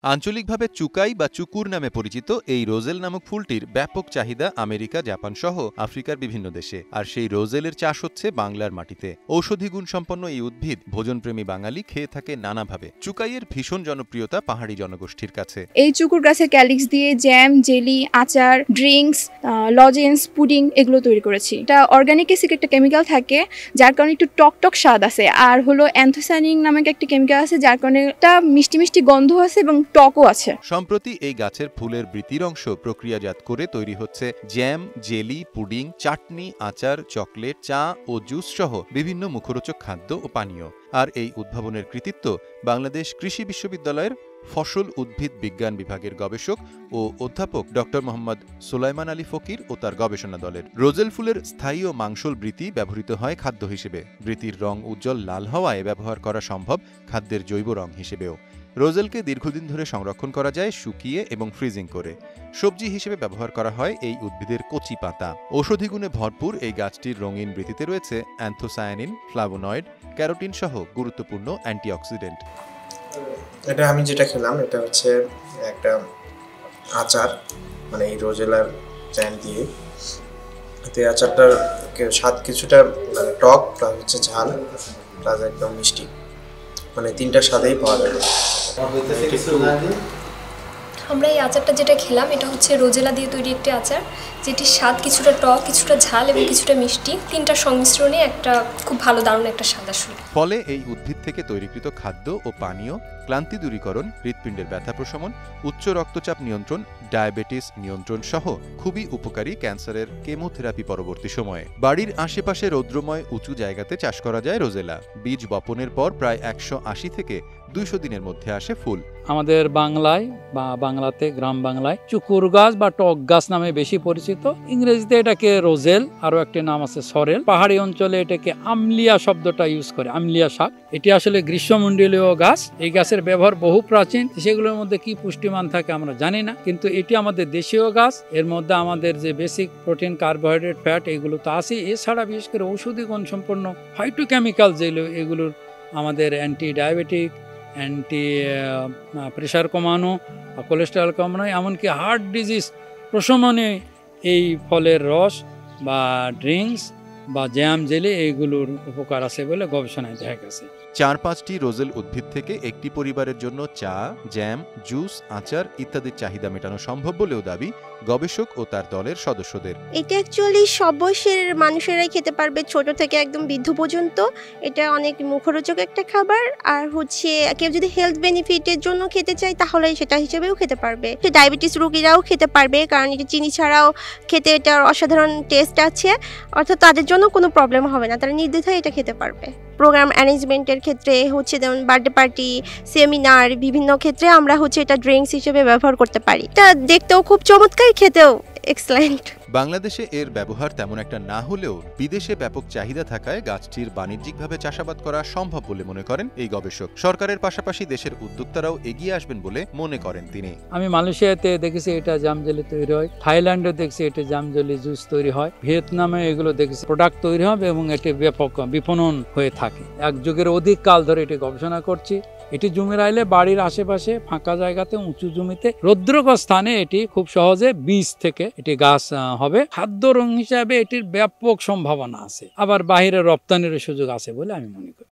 আঞ্চলিকভাবে চুকাই বা চুকুর নামে পরিচিত এই রোজেল নামক ফুলটির ব্যাপক চাহিদা আমেরিকা, জাপান সহ আফ্রিকার বিভিন্ন দেশে। আর সেই রোজেলের চাষ হচ্ছে বাংলার মাটিতে। ঔষধি গুণ সম্পন্ন এই উদ্ভিদ ভোজনপ্রেমী বাঙালি খেয়ে থাকে নানাভাবে। চুকাইয়ের ভীষণ জনপ্রিয়তা পাহাড়ি জনগোষ্ঠীর কাছে। এই চুকুর গাছের ক্যালিক্স দিয়ে জ্যাম, জেলি, আচার, ড্রিঙ্কস, লজেন্স, পুডিং এগুলো তৈরি করেছি। এটা অর্গানিক এসিড একটা কেমিক্যাল থাকে যার কারণে একটু টক স্বাদ আছে, আর হলো অ্যান্থোসায়ানিন নামক একটা কেমিক্যাল আছে যার কারণে একটা মিষ্টি মিষ্টি গন্ধ আছে এবং টকও আছে। সম্প্রতি এই গাছের ফুলের বৃতির অংশ প্রক্রিয়াজাত করে তৈরি হচ্ছে জ্যাম, জেলি, পুডিং, চাটনি, আচার, চকলেট, চা ও জুস সহ বিভিন্ন মুখরোচক খাদ্য ও পানীয়। আর এই উদ্ভাবনের কৃতিত্ব বাংলাদেশ কৃষি বিশ্ববিদ্যালয়ের ফসল উদ্ভিদ বিজ্ঞান বিভাগের গবেষক ও অধ্যাপক ডক্টর মোহাম্মদ সুলাইমান আলী ফকির ও তার গবেষণা দলের। রোজেল ফুলের স্থায়ী ও মাংসল বৃতি ব্যবহৃত হয় খাদ্য হিসেবে। বৃতির রং উজ্জ্বল লাল হওয়ায় ব্যবহার করা সম্ভব খাদ্যের জৈব রং হিসেবেও। রোজেলকে দীর্ঘদিন ধরে সংরক্ষণ করা যায় শুকিয়ে এবং ফ্রিজিং করে। সবজি হিসেবে ব্যবহার করা হয় এই উদ্ভিদের কচি পাতা। ঔষধি গুণে ভরপুর এই গাছটির রঙিন বৃতিতে রয়েছে অ্যান্থোসায়ানিন, ফ্লাভোনয়েড, ক্যারোটিন সহ গুরুত্বপূর্ণ অ্যান্টিঅক্সিডেন্ট। এটা আমি যেটা খেলাম এটা হচ্ছে একটা আচার, মানে এই রোজেলার জ্যাম দিয়ে। তো এই আচারটার স্বাদ কিছুটা মানে টক প্লাস হচ্ছে ঝাল প্লাস একদম মিষ্টি, মানে তিনটা স্বাদেই পাওয়া যাবে। আমরা এই আচারটা যেটা খেলাম এটা হচ্ছে রোজেলা দিয়ে তৈরি একটি আচার, যেটির স্বাদ কিছুটা টক, কিছুটা ঝাল এবং কিছুটা মিষ্টি, তিনটার সংমিশ্রণে একটা খুব ভালো দারুণ একটা স্বাদ আসলে। ফলে এই উদ্ভিদ থেকে তৈরিকৃত খাদ্য ও পানীয় ক্লান্তি দূরীকরণ, হৃৎপিণ্ডের ব্যথা প্রশমন, উচ্চ রক্তচাপ নিয়ন্ত্রণ, ডায়াবেটিস নিয়ন্ত্রণ সহ খুবই উপকারী ক্যান্সারের কেমোথেরাপি পরবর্তী সময়ে। বাড়ির আশেপাশে রৌদ্রময় উঁচু জায়গাতে চাষ করা যায় রোজেলা। বীজ বপনের পর প্রায় 180 থেকে 200 দিনের মধ্যে আসে ফুল। আমাদের বাংলায় বা বাংলাতে গ্রাম বাংলায় চুকুর গাছ বা টক গাছ নামে বেশি পরিচিত। ইংরেজিতে এটাকে রোজেল, আরো একটি নাম আছে সরেল। পাহাড়ি অঞ্চলে এটাকে আমলিয়া শব্দটা ইউজ করে, আমলিয়া শাক। এটি আসলে গ্রীষ্মমণ্ডলীয় গাছ। এই গাছের ব্যবহার বহু প্রাচীন। সেগুলোর মধ্যে কি পুষ্টিমান থাকে আমরা জানি না, কিন্তু এটি আমাদের দেশীয় গাছ। এর মধ্যে আমাদের যে বেসিক প্রোটিন, কার্বোহাইড্রেট, ফ্যাট এগুলো তো আছে। এছাড়া বিশেষ করে ঔষধি গুণ সম্পন্ন ফাইটোকেমিক্যাল যেগুলো, এগুলোর আমাদের অ্যান্টি ডায়াবেটিক, অ্যান্টি প্রেশার কমানো, কোলেস্টেরল কমানো, এমনকি হার্ট ডিজিজ প্রশমনে এই ফলের রস বা ড্রিঙ্কস বা জ্যাম, জেলি এইগুলোর উপকার আছে বলে গবেষণায় দেখা গেছে। 4-5টি রোজেল উদ্ভিদ থেকে একটি পরিবারের জন্য চা, জ্যাম, জুস, আচার ইত্যাদির চাহিদা মেটানো সম্ভব বলেও দাবি গবেষক ও তার দলের সদস্যদের। এটা অ্যাকচুয়ালি সব বয়সের মানুষেরাই খেতে পারবে, ছোট থেকে একদম বৃদ্ধ পর্যন্ত। এটা অনেক মুখরোচক একটা খাবার। আর হচ্ছে কেউ যদি হেলথ বেনিফিটের জন্য খেতে চায় তাহলে সেটা হিসেবেও খেতে পারবে। ডায়াবেটিস রোগীরাও খেতে পারবে, কারণ এটা চিনি ছাড়াও খেতে এটার অসাধারণ টেস্ট আছে। অর্থাৎ তাদের জন্য কোনো প্রবলেম হবে না, তারা নির্দ্বিধায় এটা খেতে পারবে। প্রোগ্রাম অ্যারেঞ্জমেন্টের ক্ষেত্রে হচ্ছে যেমন বার্থডে পার্টি, সেমিনার, বিভিন্ন ক্ষেত্রে আমরা হচ্ছে এটা ড্রিঙ্কস হিসেবে ব্যবহার করতে পারি। এটা দেখতেও খুব চমৎকার, খেতেও এক্সেলেন্ট। বাংলাদেশে এর ব্যবহার তেমন একটা না হলেও বিদেশে ব্যাপক চাহিদা থাকায় গাছটির বাণিজ্যিকভাবে চাষাবাদ করা সম্ভব বলে মনে করেন এই গবেষক। সরকারের পাশাপাশি দেশের উদ্যোক্তারাও এগিয়ে আসবেন বলে মনে করেন তিনি। আমি মালয়েশিয়াতে দেখেছি এটা জামজেলি তৈরি হয়, থাইল্যান্ডে দেখছি এটা জামজেলি জুস তৈরি হয়, ভিয়েতনামে এগুলো দেখেছি প্রোডাক্ট তৈরি হবে এবং এটি ব্যাপক বিপণন হয়ে থাকে। এক যুগের অধিক কাল ধরে এটি গবেষণা করছি। এটি জুমেরাইলে বাড়ির আশেপাশে ফাঁকা জায়গাতে, উঁচু জমিতে, রৌদ্রকর স্থানে এটি খুব সহজে বীজ থেকে এটি গাছ হবে। খাদ্য রং হিসাবে এটির ব্যাপক সম্ভাবনা আছে, আবার বাহিরে রপ্তানির সুযোগ আছে বলে আমি মনে করি।